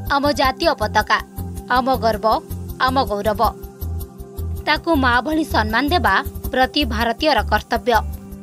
आम जातीय पताका आम गर्व आम गौरव ताकू माँ भली सम्मान देबा प्रति भारतीयर कर्तव्य।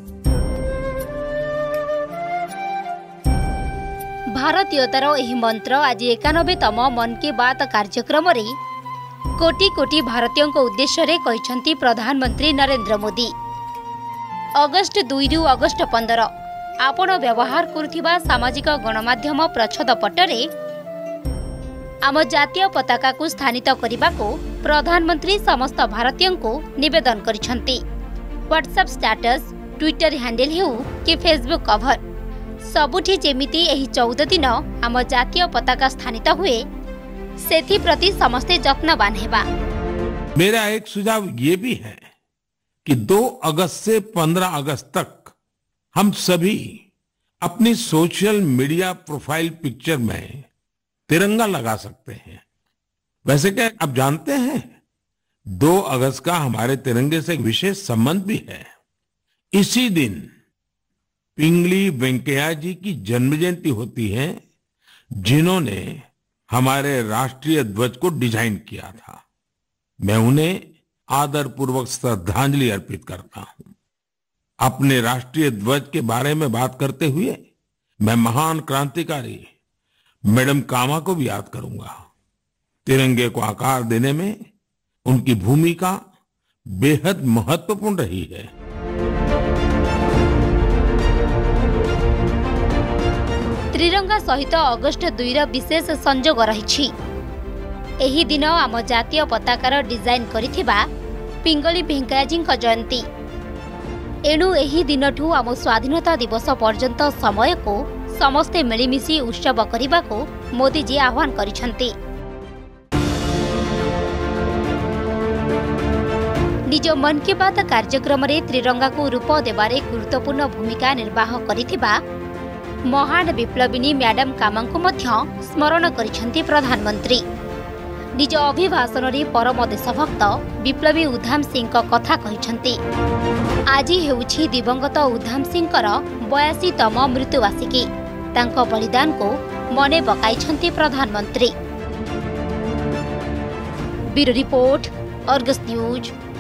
भारतीयतार एही मंत्र आज 91तम मन की बात कार्यक्रम रे कोटी कोटी भारतीयों उद्देश्य रे कहिसंती प्रधानमंत्री नरेंद्र मोदी। अगस्ट 2 रु अगस्ट 15 आपण व्यवहार करुथिबा सामाजिक गणमाध्यम प्रच्छद पटरे आम जातीय पताका को स्थानित करने को प्रधानमंत्री समस्त भारतीयों को निवेदन करिसंती। व्हाट्सएप स्टेटस, ट्विटर हैंडल हेउ कि फेसबुक कवर सबुठी जेमिति एही 14 दिन आम जातीय पताका स्थानित हुए सेथि प्रति समस्ते जत्नवान हेबा। मेरा एक सुझाव ये भी है कि 2 अगस्त से 15 अगस्त तक हम सभी अपनी सोशल मीडिया प्रोफाइल पिक्चर में तिरंगा लगा सकते हैं। वैसे क्या आप जानते हैं 2 अगस्त का हमारे तिरंगे से एक विशेष संबंध भी है। इसी दिन पिंगली वेंकैया जी की जन्म जयंती होती है, जिन्होंने हमारे राष्ट्रीय ध्वज को डिजाइन किया था। मैं उन्हें आदरपूर्वक श्रद्धांजलि अर्पित करता हूं। अपने राष्ट्रीय ध्वज के बारे में बात करते हुए मैं महान क्रांतिकारी मैडम कामा को भी याद करूंगा। तिरंगे को आकार देने में उनकी भूमिका बेहद महत्वपूर्ण रही है। त्रिरंगा सहित अगस्ट 2 विशेष संजोग रही। एही दिन आम जातीय पताकार डिजाइन करिथिबा पिंगली वेंकैया जी जयंती। एणु एही दिनठू आम स्वाधीनता दिवस पर्यंत समय को समस्ते मिलिमिशि उत्सव करने को मोदी जी आह्वान करिसंती। निज मन की बात कार्यक्रम रे त्रिरंगा को रूप देबारे गुरुत्वपूर्ण भूमिका निर्वाह करिथिबा महान विप्लविनी मैडम कामा को मध्य स्मरण करिसंती प्रधानमंत्री। निज अभिभाषण रे परम देशभक्त विप्लवी उधाम सिंह का कथा कहिसंती। आज हेउछि दिवंगत उधाम सिंह 82तम मृत्युवार्षिकी। तांको बलिदान को मने पकाइछंती प्रधानमंत्री। Bureau report, Argus news.